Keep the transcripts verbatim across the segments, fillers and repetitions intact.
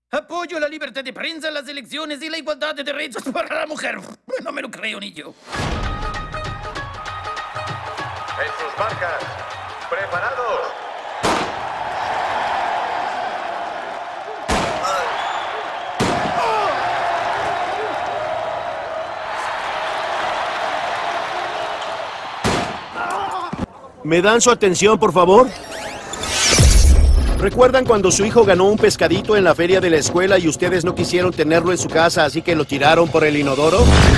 Apoyo la libertad de prensa, las elecciones y la igualdad de derechos para la mujer. No me lo creo ni yo. En sus marcas. ¡Preparados! ¿Me dan su atención, por favor? ¿Recuerdan cuando su hijo ganó un pescadito en la feria de la escuela y ustedes no quisieron tenerlo en su casa, así que lo tiraron por el inodoro?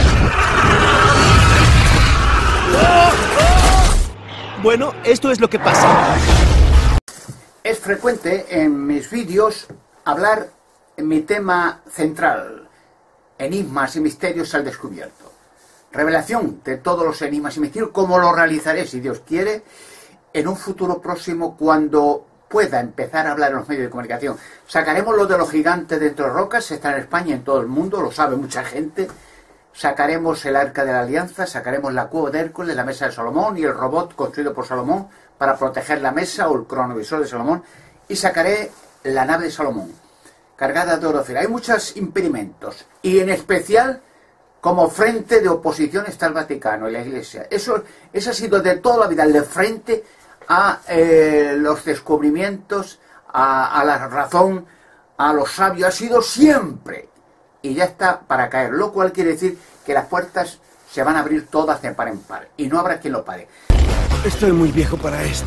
Bueno, esto es lo que pasa. Es frecuente en mis vídeos hablar en mi tema central, enigmas y misterios al descubierto. Revelación de todos los enigmas y misterios, como lo realizaré, si Dios quiere, en un futuro próximo cuando pueda empezar a hablar en los medios de comunicación. Sacaremos lo de los gigantes dentro de rocas, está en España y en todo el mundo, lo sabe mucha gente. Sacaremos el Arca de la Alianza, sacaremos la Cueva de Hércules, la Mesa de Salomón y el robot construido por Salomón para proteger la mesa o el cronovisor de Salomón. Y sacaré la nave de Salomón, cargada de oro. Hay muchos impedimentos y en especial como frente de oposición está el Vaticano y la Iglesia. Eso, eso ha sido de toda la vida el de frente a eh, los descubrimientos, a, a la razón, a los sabios. Ha sido siempre. Y ya está para caer. Lo cual quiere decir que las puertas se van a abrir todas de par en par. Y no habrá quien lo pare. Estoy muy viejo para esto.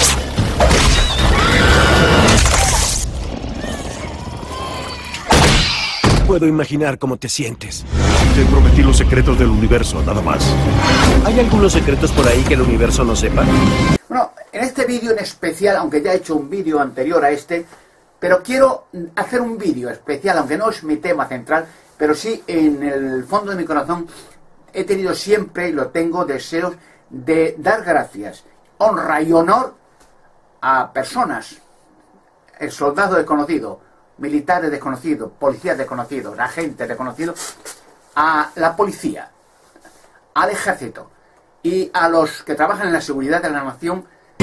Puedo imaginar cómo te sientes. Te prometí los secretos del universo, nada más. ¿Hay algunos secretos por ahí que el universo no sepa? Bueno, en este vídeo en especial, aunque ya he hecho un vídeo anterior a este, pero quiero hacer un vídeo especial, aunque no es mi tema central, pero sí en el fondo de mi corazón he tenido siempre, y lo tengo, deseos de dar gracias, honra y honor a personas, el soldado desconocido, militares desconocidos, policías desconocidos, agentes desconocidos, a la policía, al ejército y a los que trabajan en la seguridad de la nación.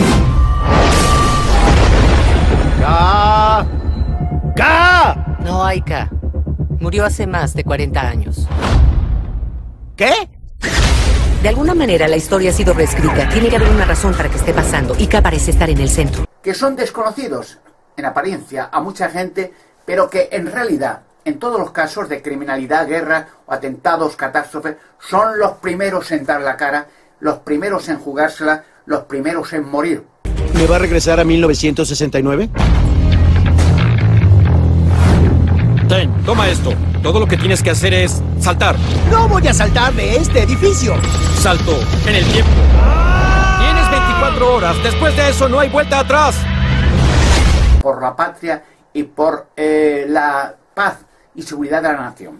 ¡K! ¡K! No hay K. Murió hace más de cuarenta años. ¿Qué? De alguna manera la historia ha sido reescrita. Tiene que haber una razón para que esté pasando y K parece estar en el centro. Que son desconocidos en apariencia a mucha gente, pero que en realidad, en todos los casos de criminalidad, guerra o atentados, catástrofes, son los primeros en dar la cara, los primeros en jugársela, los primeros en morir. ¿Me va a regresar a mil novecientos sesenta y nueve? Ten, toma esto. Todo lo que tienes que hacer es saltar. ¡No voy a saltar de este edificio! Salto en el tiempo. Tienes veinticuatro horas. Después de eso no hay vuelta atrás. Por la patria y por eh, la paz y seguridad de la nación.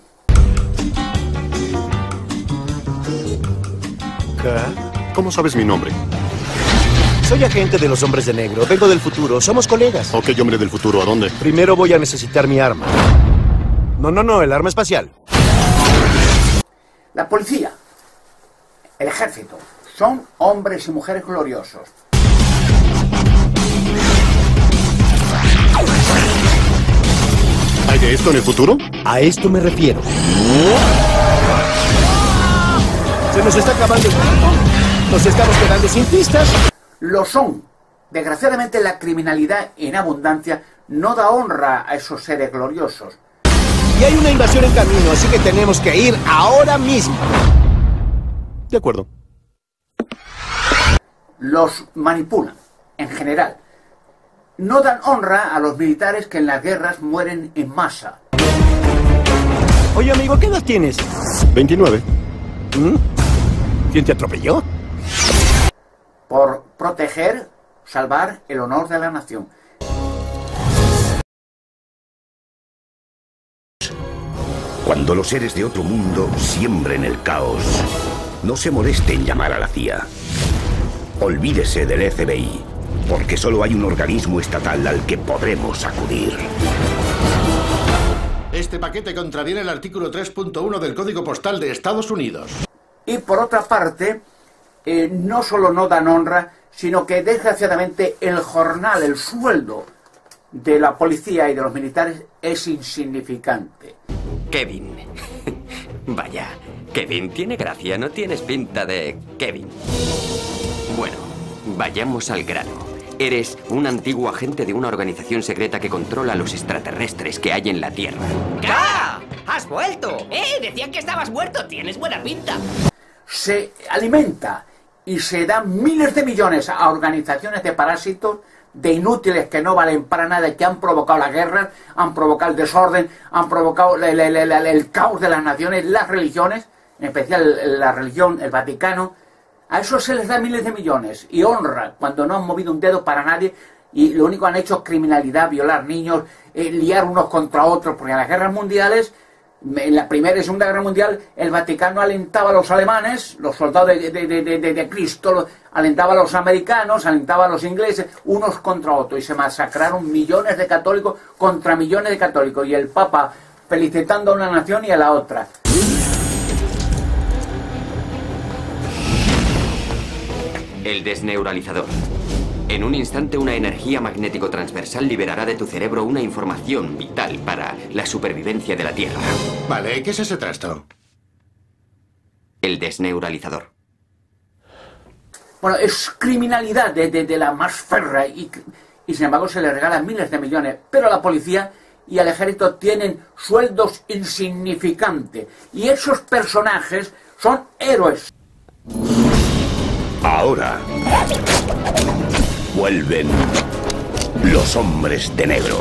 ¿Qué? ¿Cómo sabes mi nombre? Soy agente de los hombres de negro. Vengo del futuro. Somos colegas. Ok, hombre del futuro, ¿a dónde? Primero voy a necesitar mi arma. No, no, no, el arma espacial. La policía, el ejército, son hombres y mujeres gloriosos. ¿Hay de esto en el futuro? A esto me refiero. Se nos está acabando el tiempo. Nos estamos quedando sin pistas. Lo son. Desgraciadamente la criminalidad en abundancia no da honra a esos seres gloriosos. Y hay una invasión en camino, así que tenemos que ir ahora mismo. De acuerdo. Los manipulan, en general. No dan honra a los militares que en las guerras mueren en masa. Oye, amigo, ¿qué edad tienes? veintinueve. ¿Mm? ¿Quién te atropelló? Por proteger, salvar el honor de la nación. Cuando los seres de otro mundo siembren el caos, no se moleste en llamar a la C I A. Olvídese del F B I, porque solo hay un organismo estatal al que podremos acudir. Este paquete contraviene el artículo tres punto uno del Código Postal de Estados Unidos. Y por otra parte, eh, no solo no dan honra, sino que desgraciadamente el jornal, el sueldo de la policía y de los militares es insignificante. Kevin. Vaya, Kevin tiene gracia, no tienes pinta de Kevin. Bueno, vayamos al grano. Eres un antiguo agente de una organización secreta que controla a los extraterrestres que hay en la Tierra. ¡Ah! ¡Has vuelto! ¡Eh! Decían que estabas muerto. Tienes buena pinta. Se alimenta y se dan miles de millones a organizaciones de parásitos, de inútiles que no valen para nada, que han provocado la guerra, han provocado el desorden, han provocado el, el, el, el, el caos de las naciones, las religiones, en especial la religión, el Vaticano. A eso se les da miles de millones y honra cuando no han movido un dedo para nadie y lo único que han hecho es criminalidad, violar niños, eh, liar unos contra otros, porque en las guerras mundiales, en la Primera y Segunda Guerra Mundial, el Vaticano alentaba a los alemanes, los soldados de, de, de, de, de Cristo, alentaba a los americanos, alentaba a los ingleses, unos contra otros, y se masacraron millones de católicos contra millones de católicos, y el Papa felicitando a una nación y a la otra. El desneuralizador. En un instante, una energía magnético transversal liberará de tu cerebro una información vital para la supervivencia de la Tierra. Vale, ¿qué es ese trasto? El desneuralizador. Bueno, es criminalidad de, de, de la más férrea y, y sin embargo se le regalan miles de millones. Pero la policía y el ejército tienen sueldos insignificantes. Y esos personajes son héroes. Ahora vuelven los hombres de negro.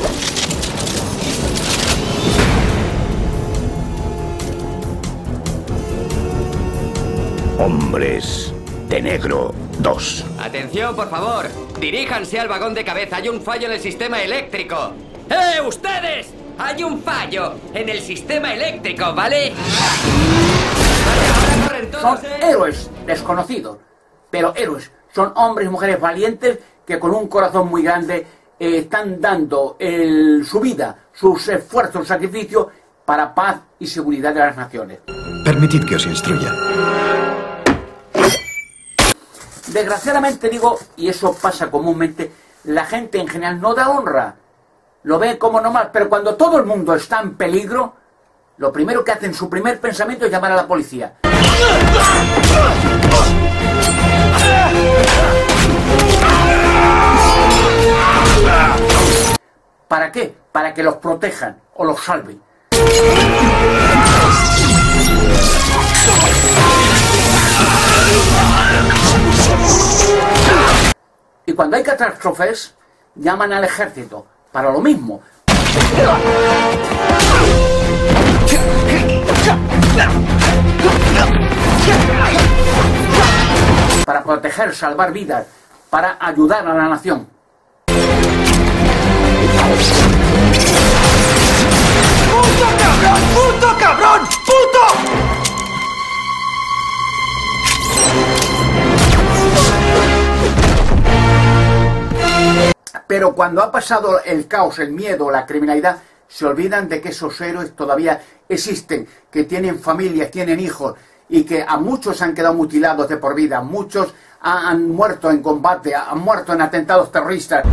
Hombres de Negro dos. Atención, por favor. Diríjanse al vagón de cabeza. Hay un fallo en el sistema eléctrico. ¡Eh, ustedes! Hay un fallo en el sistema eléctrico, ¿vale? Vale, ahora corren todos, Son ¿eh? héroes desconocidos, pero héroes. Son hombres y mujeres valientes que con un corazón muy grande eh, están dando el, su vida, sus esfuerzos, su sacrificio para paz y seguridad de las naciones. Permitid que os instruya. Desgraciadamente digo, y eso pasa comúnmente, la gente en general no da honra, lo ve como normal, pero cuando todo el mundo está en peligro, lo primero que hacen, su primer pensamiento es llamar a la policía. ¿Para qué? Para que los protejan o los salven. Y cuando hay catástrofes, llaman al ejército para lo mismo. Para proteger, salvar vidas, para ayudar a la nación. ¡Puto cabrón! ¡Puto cabrón! ¡Puto! Pero cuando ha pasado el caos, el miedo, la criminalidad, se olvidan de que esos héroes todavía existen, que tienen familias, tienen hijos, y que a muchos han quedado mutilados de por vida, muchos han, han muerto en combate, han muerto en atentados terroristas.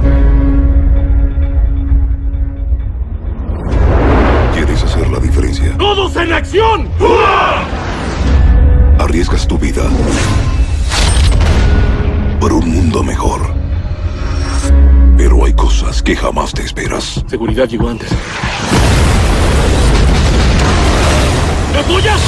¿Quieres hacer la diferencia? ¡Todos en acción! Arriesgas tu vida por un mundo mejor. Pero hay cosas que jamás te esperas. Seguridad llegó antes. ¿Me apoyas?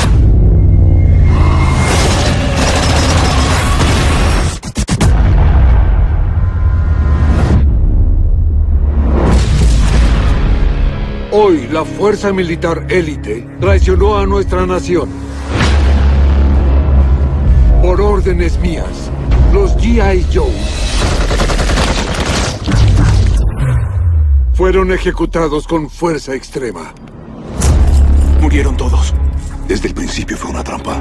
Hoy la fuerza militar élite traicionó a nuestra nación. Por órdenes mías, los G I Joe fueron ejecutados con fuerza extrema. Murieron todos. Desde el principio fue una trampa.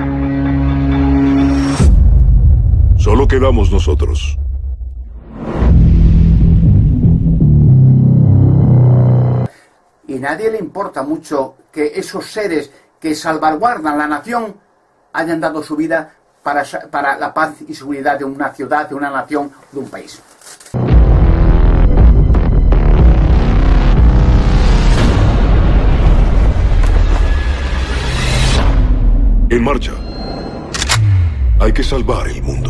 Solo quedamos nosotros. Y nadie le importa mucho que esos seres que salvaguardan la nación hayan dado su vida para, para la paz y seguridad de una ciudad, de una nación, de un país. En marcha. Hay que salvar el mundo.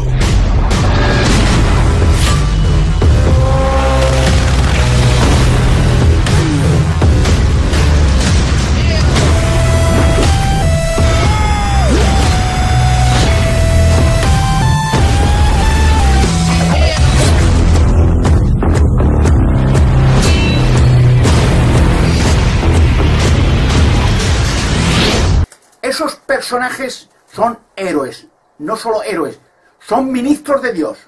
Esos personajes son héroes, no solo héroes, son ministros de Dios.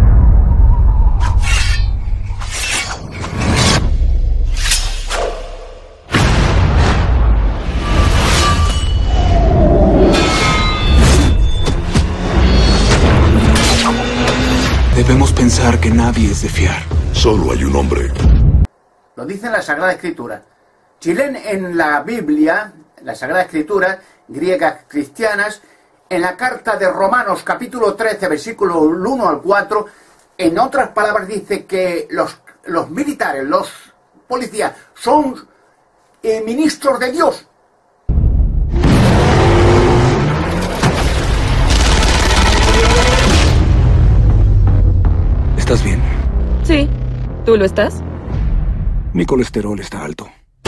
Debemos pensar que nadie es de fiar. Solo hay un hombre. Lo dice en la Sagrada Escritura. Si leen en la Biblia, la Sagrada Escritura, griegas cristianas, en la carta de Romanos capítulo trece, versículo uno al cuatro, en otras palabras dice que los, los militares, los policías, son eh, ministros de Dios. ¿Estás bien? Sí. ¿Tú lo estás? Mi colesterol está alto.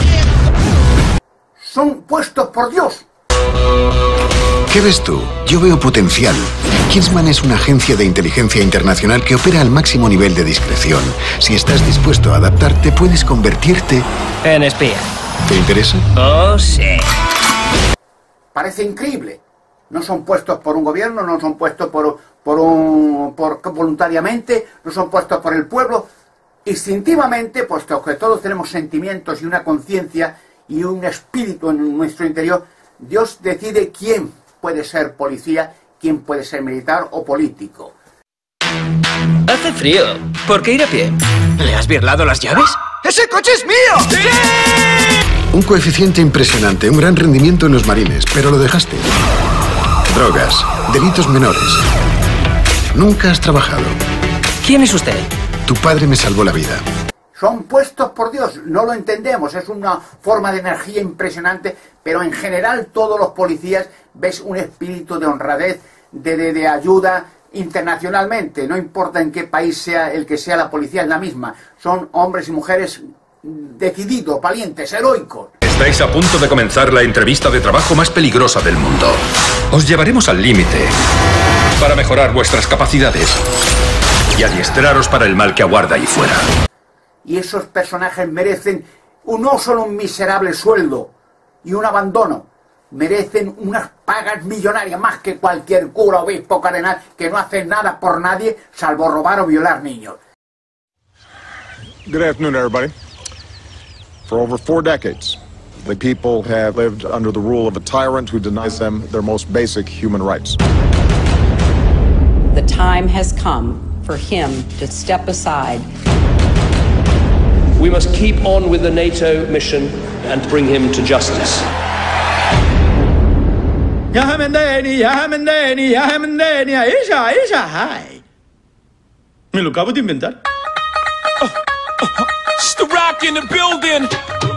Son puestos por Dios. ¿Qué ves tú? Yo veo potencial. Kingsman es una agencia de inteligencia internacional que opera al máximo nivel de discreción. Si estás dispuesto a adaptarte, puedes convertirte en espía. ¿Te interesa? Oh, sí. Parece increíble. No son puestos por un gobierno, no son puestos por, por un por voluntariamente, no son puestos por el pueblo. Instintivamente, puesto que todos tenemos sentimientos y una conciencia y un espíritu en nuestro interior, Dios decide quién puede ser policía, quién puede ser militar o político. Hace frío. ¿Por qué ir a pie? ¿Le has birlado las llaves? ¡Ese coche es mío! ¡Sí! Un coeficiente impresionante, un gran rendimiento en los marines, pero lo dejaste. Drogas, delitos menores. Nunca has trabajado. ¿Quién es usted? Tu padre me salvó la vida. Son puestos por Dios, no lo entendemos, es una forma de energía impresionante, pero en general todos los policías ves un espíritu de honradez, de, de, de ayuda internacionalmente, no importa en qué país sea el que sea la policía, es la misma. Son hombres y mujeres decididos, valientes, heroicos. Estáis a punto de comenzar la entrevista de trabajo más peligrosa del mundo. Os llevaremos al límite para mejorar vuestras capacidades y adiestraros para el mal que aguarda ahí fuera. Y esos personajes merecen un, no solo un miserable sueldo y un abandono, merecen unas pagas millonarias más que cualquier cura, obispo, cardenal, que no hace nada por nadie salvo robar o violar niños. Good afternoon, everybody. For over four decades, the people have lived under the rule of a tyrant who denies them their most basic human rights. The time has come for him to step aside. We must keep on with the NATO mission and bring him to justice. Me lo acabo de inventar. It's the Rock in the building.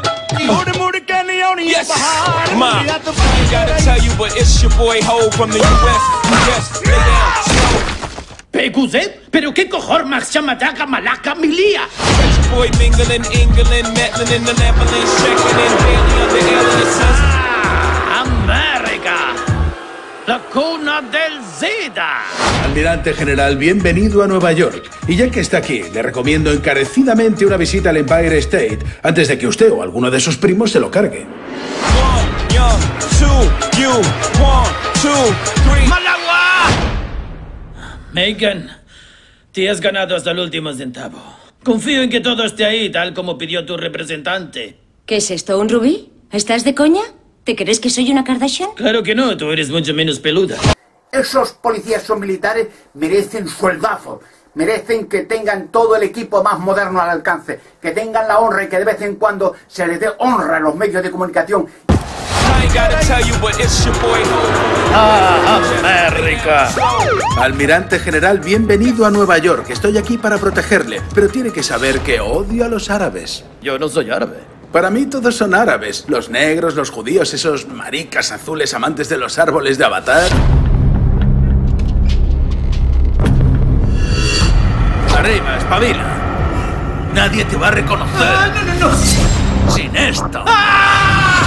Yes, Ma, I gotta tell you, but it's your boy Ho from the U S. Yes, lay down. P Q Z? ¿Pero qué cojones más chamataca malaca milía? Boy mingling, England, meddling in the Netherlands, checking in daily under aliases. ¡Ah! ¡América! ¡La cuna del Zeta! Almirante General, bienvenido a Nueva York. Y ya que está aquí, le recomiendo encarecidamente una visita al Empire State antes de que usted o alguno de sus primos se lo cargue. One, young, two, you, one, two, three. ¡Malagua! Megan, te has ganado hasta el último centavo. Confío en que todo esté ahí, tal como pidió tu representante. ¿Qué es esto, un rubí? ¿Estás de coña? ¿Te crees que soy una Kardashian? Claro que no, tú eres mucho menos peluda. Esos policías o militares merecen sueldazos, merecen que tengan todo el equipo más moderno al alcance, que tengan la honra y que de vez en cuando se les dé honra a los medios de comunicación. ¡Ah, América! Almirante General, bienvenido a Nueva York. Estoy aquí para protegerle, pero tiene que saber que odio a los árabes. Yo no soy árabe. Para mí todos son árabes. Los negros, los judíos, esos maricas azules amantes de los árboles de Avatar. Arriba, espabila. Nadie te va a reconocer. Ah, no, no, no. Sin esto. ¡Ah!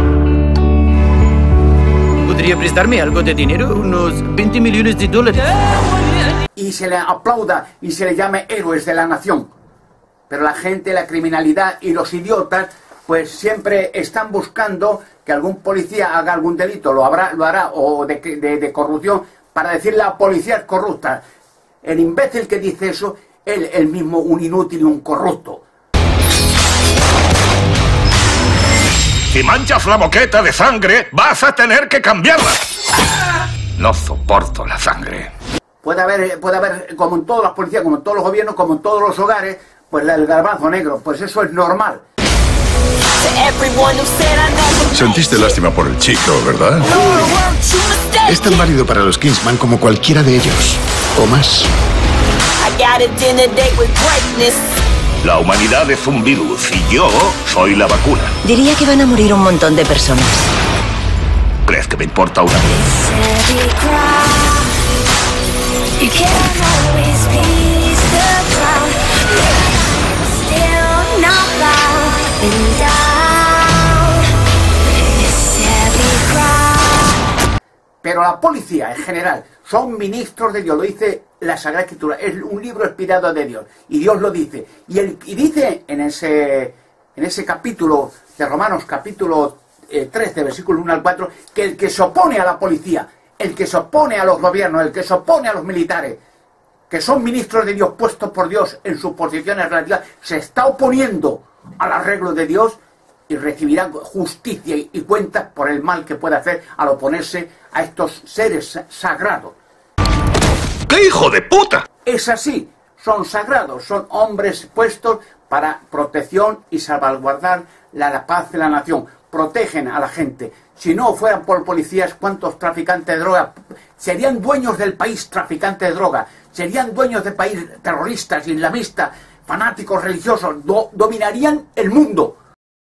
¿Podría prestarme algo de dinero? Unos veinte millones de dólares. Y se le aplauda y se le llame héroes de la nación. Pero la gente, la criminalidad y los idiotas, pues siempre están buscando que algún policía haga algún delito, lo, habrá, lo hará, o de, de, de corrupción, para decirle a policías corruptas. El imbécil que dice eso, él, él mismo un inútil y un corrupto. Si manchas la boqueta de sangre, vas a tener que cambiarla. No soporto la sangre. Puede haber, puede haber, como en todas las policías, como en todos los gobiernos, como en todos los hogares, pues el garbanzo negro, pues eso es normal. Sentiste lástima por el chico, ¿verdad? Es tan válido para los Kingsman como cualquiera de ellos, o más. La humanidad es un virus y yo soy la vacuna. Diría que van a morir un montón de personas. ¿Crees que me importa una? Pero la policía en general son ministros de Dios, lo dice la Sagrada Escritura, es un libro inspirado de Dios, y Dios lo dice. Y, el, y dice en ese, en ese capítulo de Romanos, capítulo eh, trece, versículo uno al cuatro, que el que se opone a la policía, el que se opone a los gobiernos, el que se opone a los militares, que son ministros de Dios puestos por Dios en sus posiciones relativas, se está oponiendo al arreglo de Dios y recibirá justicia y cuentas por el mal que puede hacer al oponerse a estos seres sagrados. ¡Qué hijo de puta! Es así, son sagrados, son hombres puestos para protección y salvaguardar la, la paz de la nación, protegen a la gente. Si no fueran por policías, ¿cuántos traficantes de droga serían dueños del país? Traficantes de droga, serían dueños del país, terroristas, islamistas, fanáticos religiosos, do, dominarían el mundo.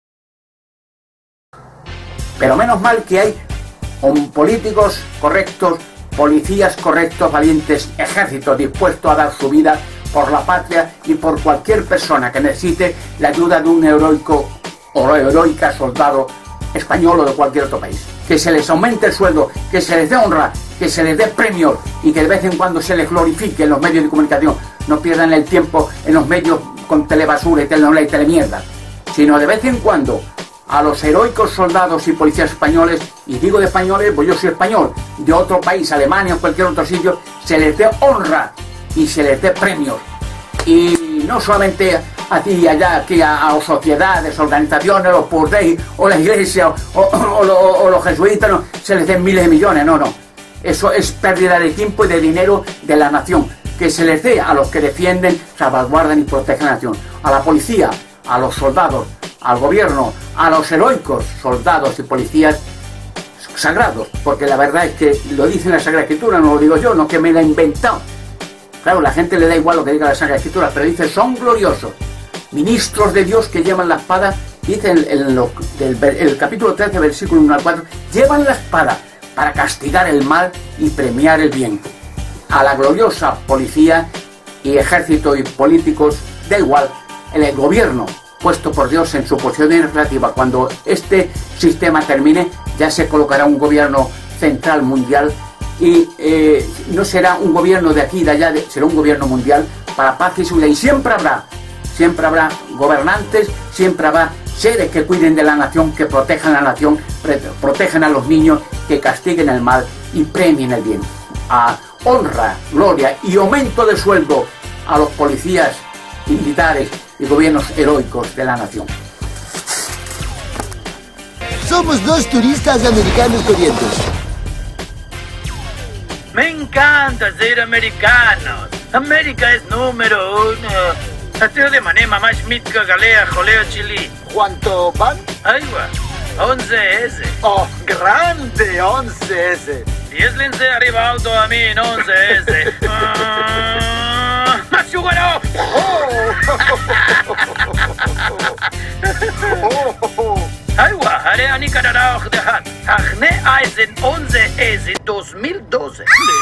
Pero menos mal que hay um, políticos correctos, policías correctos, valientes, ejércitos dispuestos a dar su vida por la patria y por cualquier persona que necesite la ayuda de un heroico o heroica soldado español o de cualquier otro país. Que se les aumente el sueldo, que se les dé honra, que se les dé premios y que de vez en cuando se les glorifique en los medios de comunicación. No pierdan el tiempo en los medios con telebasura y telenovela y telemierda, sino de vez en cuando a los heroicos soldados y policías españoles, y digo de españoles, pues yo soy español, de otro país, Alemania o cualquier otro sitio, se les dé honra y se les dé premios. Y no solamente aquí y allá, aquí a, a sociedades, organizaciones, los purdey, o la iglesia, o, o, o, o los jesuitas, no, se les den miles de millones, no, no. Eso es pérdida de tiempo y de dinero de la nación. Que se les dé a los que defienden, salvaguardan y protegen la nación. A la policía, a los soldados, al gobierno, a los heroicos soldados y policías sagrados, porque la verdad es que lo dice la Sagrada Escritura, no lo digo yo, no que me la he inventado. Claro, la gente le da igual lo que diga la Sagrada Escritura, pero dice, son gloriosos, ministros de Dios que llevan la espada, dice en, en lo, del, el capítulo trece, versículo uno al cuatro, llevan la espada para castigar el mal y premiar el bien. A la gloriosa policía y ejército y políticos, da igual, el gobierno puesto por Dios en su posición relativa. Cuando este sistema termine, ya se colocará un gobierno central mundial y eh, no será un gobierno de aquí y de allá, de, será un gobierno mundial para paz y seguridad. Y siempre habrá, siempre habrá gobernantes, siempre habrá seres que cuiden de la nación, que protejan a la nación, protejan a los niños, que castiguen el mal y premien el bien. A honra, gloria y aumento de sueldo a los policías y militares y gobiernos heroicos de la nación. Somos dos turistas americanos corrientes. Me encanta ser americanos. América es número uno. Ateo de manema más mítica galea joleo chili. ¿Cuánto van? Agua. once ese. Oh, grande once ese. diez lince arriba alto a mí en once ese. uh, Shugaro! Aywa, haré a Nicaragua de Han. Agne Eisen once es dos mil doce.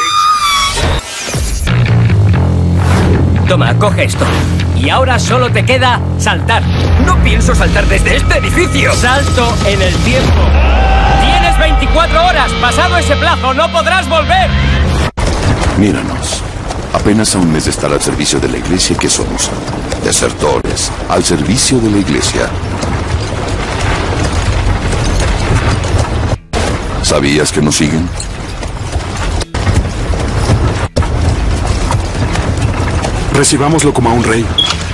Toma, coge esto. Y ahora solo te queda saltar. No pienso saltar desde este edificio. Salto en el tiempo. Tienes veinticuatro horas. Pasado ese plazo, no podrás volver. Míranos. Apenas a un mes de estar al servicio de la iglesia, ¿qué somos? Desertores, al servicio de la iglesia. ¿Sabías que nos siguen? Recibámoslo como a un rey.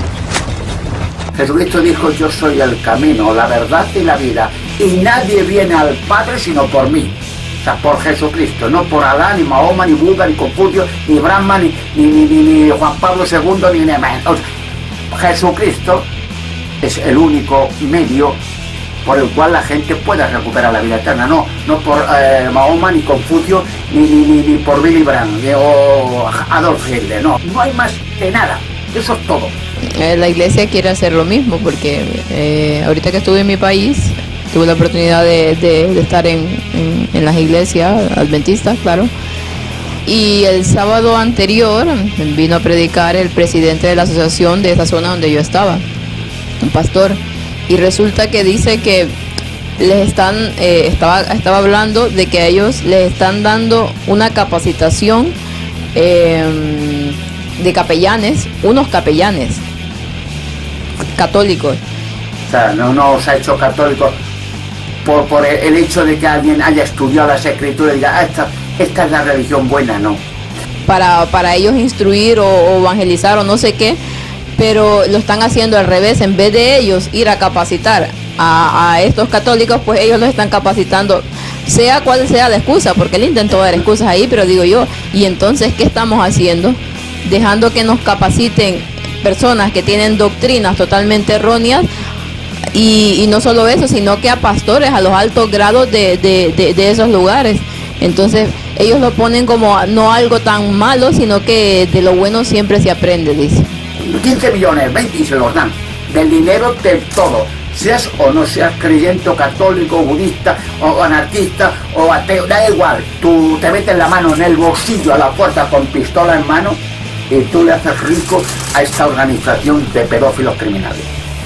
Jesucristo dijo: yo soy el camino, la verdad y la vida, y nadie viene al Padre sino por mí. O sea, por Jesucristo, no por Alá, ni Mahoma, ni Buda, ni Confucio, ni Brahma, ni, ni, ni, ni, ni Juan Pablo segundo, ni Neman. O sea, Jesucristo es el único medio por el cual la gente pueda recuperar la vida eterna, no, no por eh, Mahoma, ni Confucio, ni, ni, ni, ni por Billy Brandt, ni, o Adolf Hitler, no, no hay más de nada, eso es todo. Eh, la iglesia quiere hacer lo mismo, porque eh, ahorita que estuve en mi país, tuve la oportunidad de, de, de estar en, en, en las iglesias adventistas, claro, y el sábado anterior vino a predicar el presidente de la asociación de esa zona donde yo estaba, un pastor. Y resulta que dice que les están, eh, estaba, estaba hablando de que a ellos les están dando una capacitación eh, de capellanes, unos capellanes católicos. O sea, no nos ha hecho católicos por, por el hecho de que alguien haya estudiado las escrituras y diga, ah, esta, esta es la religión buena, no. Para, para ellos instruir o, o evangelizar o no sé qué, pero lo están haciendo al revés. En vez de ellos ir a capacitar a, a estos católicos, pues ellos los están capacitando, sea cual sea la excusa, porque él intentó dar excusas ahí, pero digo yo, ¿y entonces qué estamos haciendo? Dejando que nos capaciten personas que tienen doctrinas totalmente erróneas, y, y no solo eso, sino que a pastores a los altos grados de, de, de, de esos lugares. Entonces ellos lo ponen como no algo tan malo, sino que de lo bueno siempre se aprende, dice. quince millones, veinte y se los dan. Del dinero de todo. Seas o no seas creyente o católico, budista o anarquista o ateo, da igual. Tú te metes la mano en el bolsillo a la puerta con pistola en mano y tú le haces rico a esta organización de pedófilos criminales.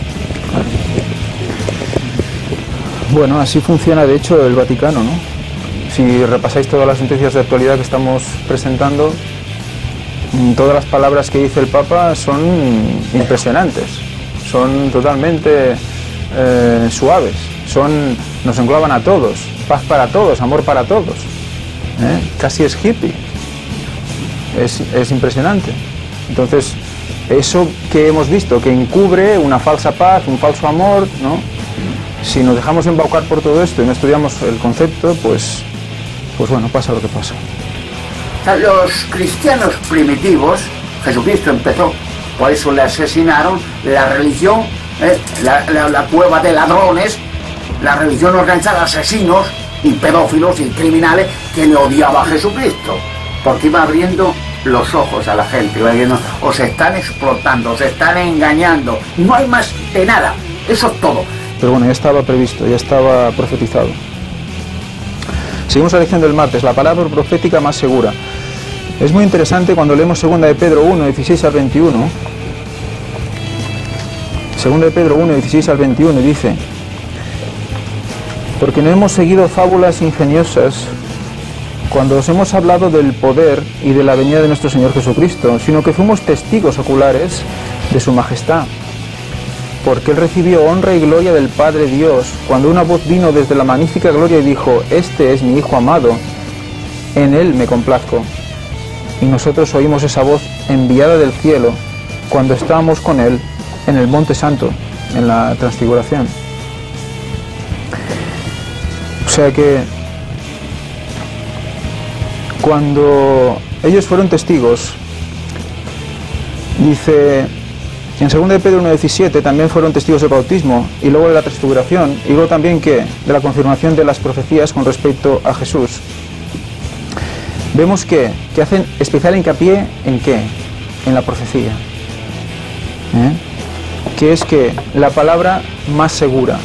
Bueno, así funciona de hecho el Vaticano, ¿no? Si repasáis todas las noticias de actualidad que estamos presentando, todas las palabras que dice el Papa son impresionantes, son totalmente eh, suaves, son, nos engloban a todos, paz para todos, amor para todos, ¿eh? Casi es hippie, es, es impresionante. Entonces, eso que hemos visto, que encubre una falsa paz, un falso amor, ¿no? Si nos dejamos embaucar por todo esto y no estudiamos el concepto, pues, pues bueno, pasa lo que pasa. Los cristianos primitivos, Jesucristo empezó, por eso le asesinaron, la religión, eh, la, la, la cueva de ladrones, la religión organizada de asesinos y pedófilos y criminales que le odiaba a Jesucristo, porque iba abriendo los ojos a la gente, iba diciendo, os están explotando, os están engañando, no hay más de nada, eso es todo. Pero bueno, ya estaba previsto, ya estaba profetizado. Seguimos la lección del martes, la palabra profética más segura. Es muy interesante cuando leemos segunda de Pedro uno, dieciséis al veintiuno. segunda de Pedro uno, dieciséis al veintiuno dice: porque no hemos seguido fábulas ingeniosas cuando os hemos hablado del poder y de la venida de nuestro Señor Jesucristo, sino que fuimos testigos oculares de su majestad. Porque Él recibió honra y gloria del Padre Dios, cuando una voz vino desde la magnífica gloria y dijo: este es mi Hijo amado, en Él me complazco. Y nosotros oímos esa voz enviada del cielo, cuando estábamos con Él en el Monte Santo, en la Transfiguración. O sea que, cuando ellos fueron testigos, dice... En segunda de Pedro uno diecisiete también fueron testigos del bautismo y luego de la transfiguración y luego también ¿qué? De la confirmación de las profecías con respecto a Jesús. Vemos que, que hacen especial hincapié en ¿qué? En la profecía. ¿eh? Que es que la palabra más segura.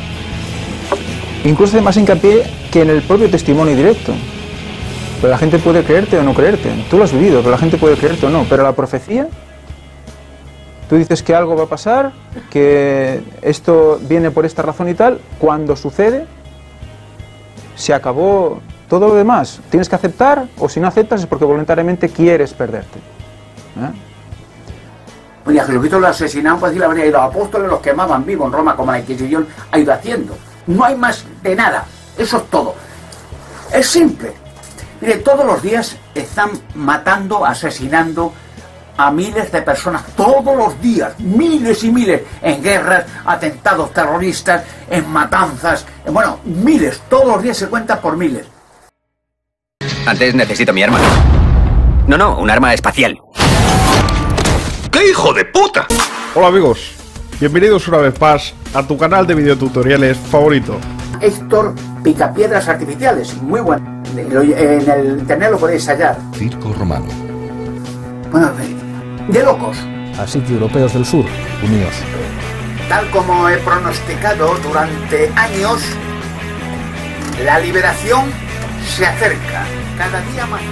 Incluso hace más hincapié que en el propio testimonio directo. Pero la gente puede creerte o no creerte. Tú lo has vivido, pero la gente puede creerte o no. Pero la profecía, tú dices que algo va a pasar, que esto viene por esta razón y tal. Cuando sucede, se acabó todo lo demás. Tienes que aceptar, o si no aceptas es porque voluntariamente quieres perderte. ¿Eh? Oye, a Jesucristo lo asesinaban, pues decir la verdad, y los apóstoles los quemaban vivos en Roma, como la Inquisición ha ido haciendo. No hay más de nada. Eso es todo. Es simple. Mire, todos los días están matando, asesinando a miles de personas. Todos los días. Miles y miles. En guerras, atentados terroristas, en matanzas. En, bueno, miles. Todos los días se cuentan por miles. Antes necesito mi arma. No, no, un arma espacial. ¡Qué hijo de puta! Hola amigos. Bienvenidos una vez más a tu canal de videotutoriales favorito. Héctor Picapiedras Artificiales, muy bueno. En el internet lo podéis hallar. Circo Romano. Bueno, de locos. Así que europeos del sur, unidos. Tal como he pronosticado durante años, la liberación se acerca cada día más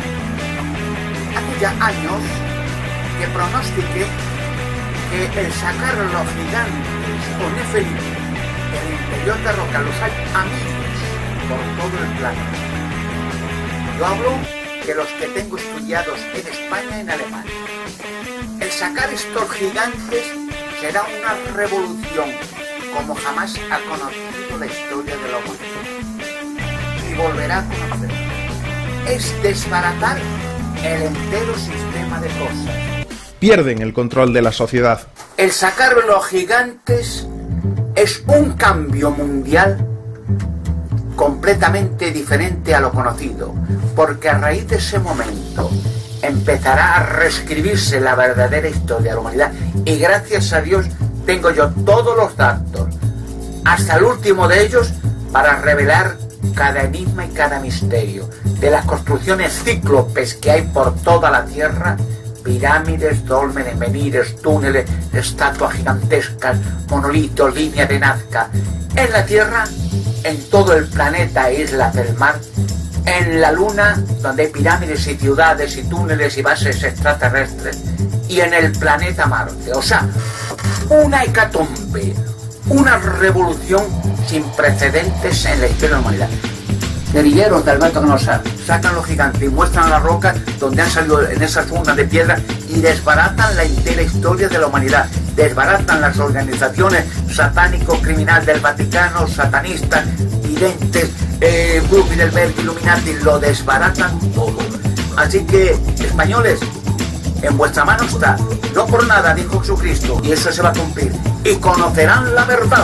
cerca. Hace ya años que pronostiqué que el sacar los gigantes o Nefelim del interior de roca los hay amigos por todo el planeta. Yo hablo de los que tengo estudiados en España y en Alemania. El sacar estos gigantes será una revolución como jamás ha conocido la historia de la humanidad. Y volverá a conocer. Es desbaratar el entero sistema de cosas. Pierden el control de la sociedad. El sacar los gigantes es un cambio mundial completamente diferente a lo conocido, porque a raíz de ese momento empezará a reescribirse la verdadera historia de la humanidad y gracias a Dios tengo yo todos los datos, hasta el último de ellos, para revelar cada enigma y cada misterio de las construcciones cíclopes que hay por toda la Tierra. Pirámides, dólmenes, menires, túneles, estatuas gigantescas, monolitos, líneas de Nazca. En la Tierra, en todo el planeta e islas del mar, en la Luna, donde hay pirámides y ciudades y túneles y bases extraterrestres, y en el planeta Marte. O sea, una hecatombe, una revolución sin precedentes en la historia de la humanidad. Guerrilleros de Alberto Canosa sacan los gigantes y muestran las rocas donde han salido en esas urnas de piedra y desbaratan la entera historia de la humanidad, desbaratan las organizaciones satánico-criminal del Vaticano, satanistas, videntes, eh, Bruce Bilderberg, Illuminati, lo desbaratan todo. Así que, españoles, en vuestra mano está, no por nada dijo Jesucristo, y eso se va a cumplir, y conocerán la verdad,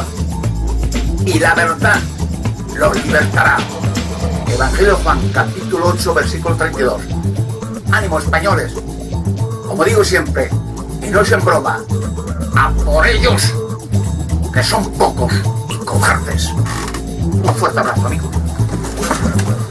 y la verdad los libertará. Evangelio de Juan, capítulo ocho, versículo treinta y dos. Ánimo, españoles. Como digo siempre, y no es en broma, a por ellos, que son pocos y cobardes. Un fuerte abrazo, amigo.